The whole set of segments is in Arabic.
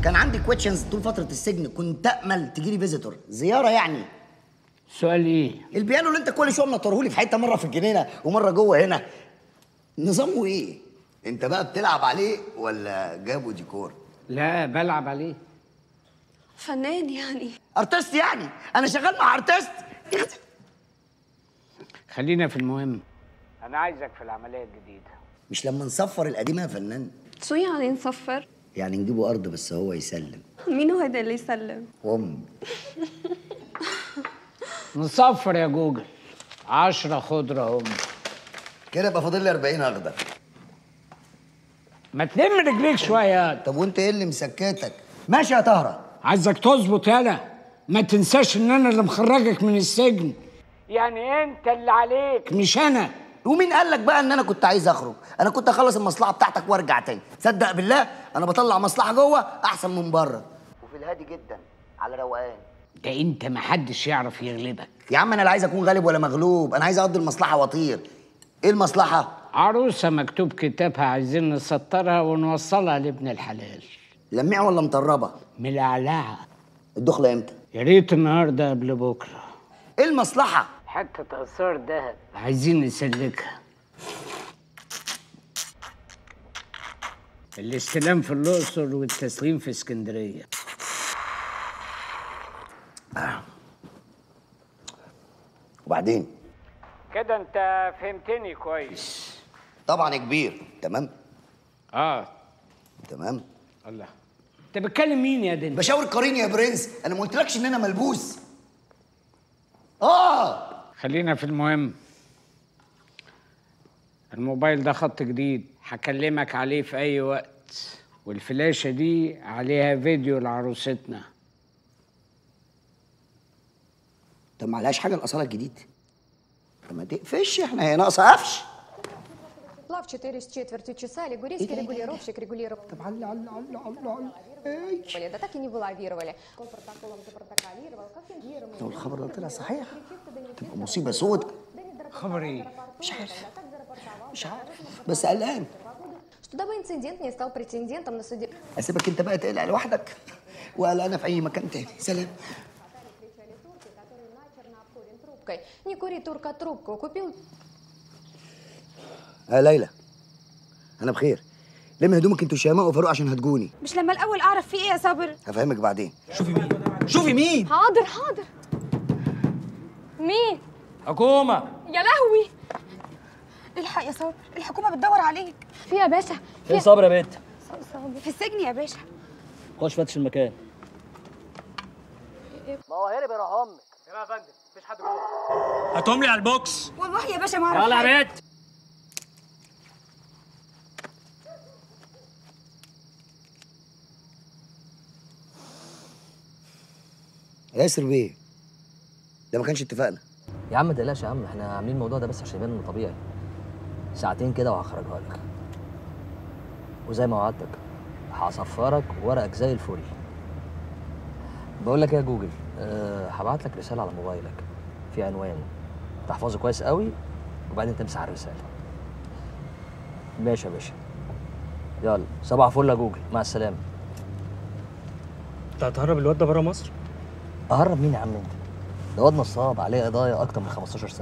كان عندي كويشنز طول فتره السجن، كنت امل تجيلي فيزيتور زياره يعني. سؤال ايه؟ البيانو اللي انت كل شويه منطرهولي في حته، مره في الجنينه ومره جوه هنا، نظامه ايه؟ انت بقى بتلعب عليه ولا جابه ديكور؟ لا بلعب عليه. فنان يعني؟ ارتست يعني؟ انا شغال مع ارتست. خلينا في المهم. انا عايزك في العمليه الجديده. مش لما نصفر القديم يا فنان؟ شو يعني نصفر؟ يعني نجيبه ارض بس هو يسلم. مين هو هيدا اللي يسلم؟ امي. نصفر يا جوجل. 10 خضره هم. كده يبقى فاضل لي 40 اخضر. ما تلم رجليك شويه. طب وانت ايه اللي مسكتك؟ ماشي يا طهره. عايزك تظبط يالا. ما تنساش ان انا اللي مخرجك من السجن. يعني انت اللي عليك مش انا. ومين قال لك بقى ان انا كنت عايز اخرج؟ انا كنت اخلص المصلحه بتاعتك وارجع تاني. تصدق بالله انا بطلع مصلحه جوه احسن من بره، وفي الهادي جدا على روقان. ده انت ما حدش يعرف يغلبك. يا عم انا لا عايز اكون غالب ولا مغلوب، انا عايز اقضي المصلحه واطير. ايه المصلحه؟ عروسه مكتوب كتابها عايزين نسطرها ونوصلها لابن الحلال. لميع ولا مطربه؟ ملعلعه. الدخله امتى؟ يا ريت النهارده قبل بكره. ايه المصلحه؟ حته اثار دهب عايزين نسلكها. الاستلام في الاقصر والتسليم في اسكندريه. وبعدين؟ كده انت فهمتني كويس. طبعا يا كبير. تمام. تمام. الله، انت بتكلم مين يا دنيا؟ بشاور قرين يا برنس، انا ما قلتلكش ان انا ملبوس. خلينا في المهم. الموبايل ده خط جديد هكلمك عليه في اي وقت، والفلاشة دي عليها فيديو لعروستنا. طب معلهاش حاجه الاصاله الجديد؟ طب ما تقفش، احنا هي ناقصه قفش. Плав 4,25 часа, лигурийский регулировщик регулировал. Да так и не вылавировали. Он протоколом запротоколировал, как фингировал. لو الخبر ده طلع صحيح تبقى مصيبه سود. خبر ايه؟ مش عارف بس قلقان. Что дабы инцидент не стал претендентом на суде. اسيبك انت بقى تقلق لوحدك وقلقانه في اي مكان تاني. سلام. Не кури, турка, трубку. Купил. ليلى انا بخير. لم هدومك انتوا شيماء وفاروق عشان هتجوني. مش لما الاول اعرف في ايه يا صابر؟ هفهمك بعدين. شوفي مين؟ حاضر حاضر. مين؟ حكومة. يا لهوي، الحق يا صابر، الحكومه بتدور عليك. في يا باشا؟ فين صابر يا بنت؟ صابر في السجن يا باشا. خش فتش المكان. ما هو هرب يا روح امك. يا فندم مفيش حد جوه. هاتهم لي على البوكس. والله يا باشا ما اعرف. يلا يا بنت. ياسر بيه، ده ما كانش اتفقنا. يا عم ما تقلقش يا عم، احنا عاملين الموضوع ده بس عشان يبان انه طبيعي. ساعتين كده وهخرجها لك. وزي ما وعدتك هصفرك ورقك زي الفل. بقول لك ايه يا جوجل، هبعت لك رساله على موبايلك في عنوان تحفظه كويس قوي وبعدين تمسح الرساله. ماشي يا باشا. يلا صباح الفل يا جوجل، مع السلامه. انت هتهرب الواد ده بره مصر؟ اهرب مين يا عم انت؟ ده واد نصاب عليه قضايا اكتر من 15 سنه.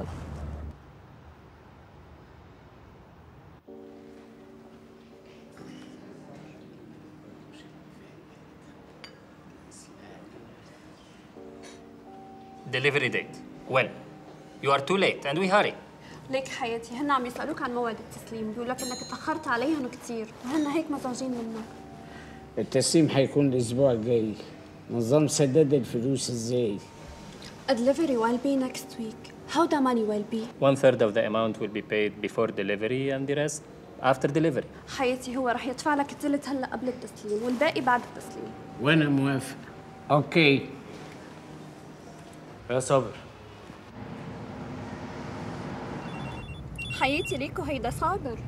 Delivery date. When? You are too late and we hurry. ليك حياتي، هن عم يسألوك عن موعد التسليم، بيقول لك انك اتأخرت عليهم كتير، وهن هيك مزعوجين منك. التسليم هيكون الاسبوع الجاي. نظام سداد الفلوس ازاي؟ A delivery will be next week. How the money will be? 1/3 of the amount will be paid before delivery and the rest after delivery. حياتي هو رح يدفع لك الثلث هلا قبل التسليم والباقي بعد التسليم. وانا موافق. اوكي. يا صابر. حياتي ليكو هيدا صابر.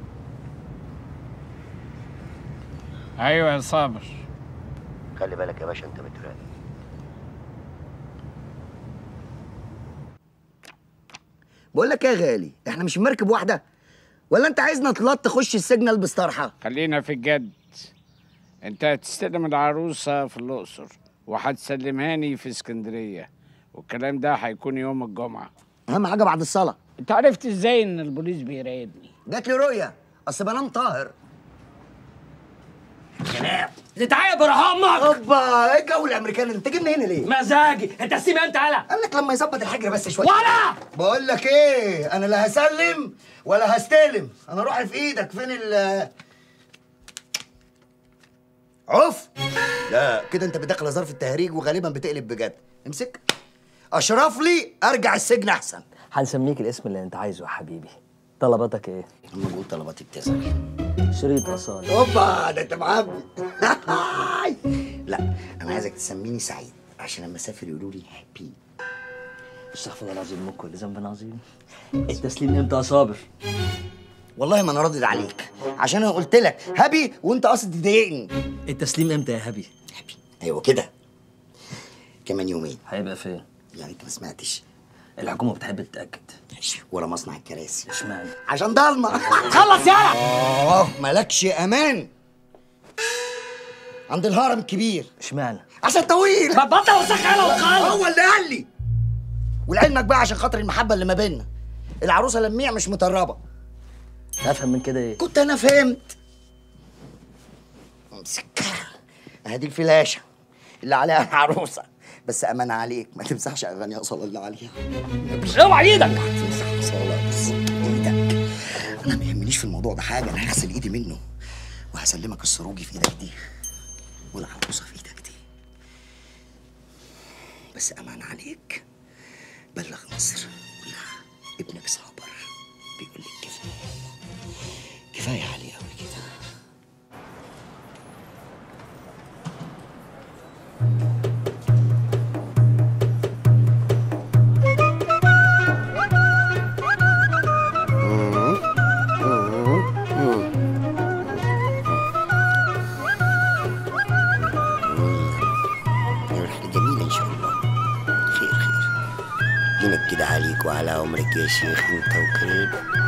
ايوه يا صابر. خلي بالك يا باشا انت بتراقب. بقول لك ايه يا غالي، احنا مش مركب واحده؟ ولا انت عايزنا نطلع تخش السجن البس طرحه؟ خلينا في الجد. انت هتستلم العروسة في الأقصر وهتسلمهاني في اسكندرية، والكلام ده هيكون يوم الجمعة. اهم حاجه بعد الصلاه. انت عرفت ازاي ان البوليس بيراقبني؟ جات لي رؤيه، اصل بنام طاهر. تعالى برا امك. اوبا، ايه الجو الامريكاني؟ انت جبني هنا ليه؟ مزاجي انت سيب انت على قال لك لما يظبط الحجر بس شويه. ولا بقول لك ايه، انا لا هسلم ولا هستلم، انا روحي في ايدك. فين ال عف؟ لا كده انت بداخله ظرف التهريج وغالبا بتقلب بجد. امسك اشرف لي ارجع السجن احسن. هنسميك الاسم اللي انت عايزه يا حبيبي. طلباتك ايه؟ لما بقول طلباتي بتزعل. شريط اصالة. اوبا ده انت معبي. لا انا عايزك تسميني سعيد عشان لما اسافر يقولوا لي هابي. استغفر الله العظيم من كل ذنب عظيم. التسليم امتى يا صابر؟ والله ما انا راضي عليك، عشان انا قلت لك هابي وانت قاصد تضايقني. التسليم امتى يا هبي؟ هابي ايوه كده، كمان يومين. هيبقى فين؟ يعني انت ما سمعتش؟ الحكومة بتحب تتأكد. ورا مصنع الكراسي. اشمعنى؟ عشان ضلمه. خلص يالا. مالكش امان. عند الهرم الكبير. اشمعنى؟ عشان طويل. ما تبطل وسخ يالا وخلص. هو اللي قال لي. ولعلمك بقى عشان خاطر المحبه اللي ما بيننا، العروسه لميع مش مطربه. افهم من كده ايه؟ كنت انا فهمت. امسك ادي الفلاشه اللي عليها العروسه، بس امان عليك ما تمسحش اغاني اصلا اللي عليها. اوعى ايدك. تمسح صلاة بس ايدك. انا ما يهمنيش في الموضوع ده حاجه، انا هغسل ايدي منه وهسلمك السروجي في ايدك دي والعروسه في ايدك دي. بس امان عليك، بلغ مصر كلها ابنك صابر بيقول لك كفايه عليه قوي كده. جميلة إن شاء الله. خير خير. جنك كده عليك وعلى عمرك يا شيخ، أنت وكريم.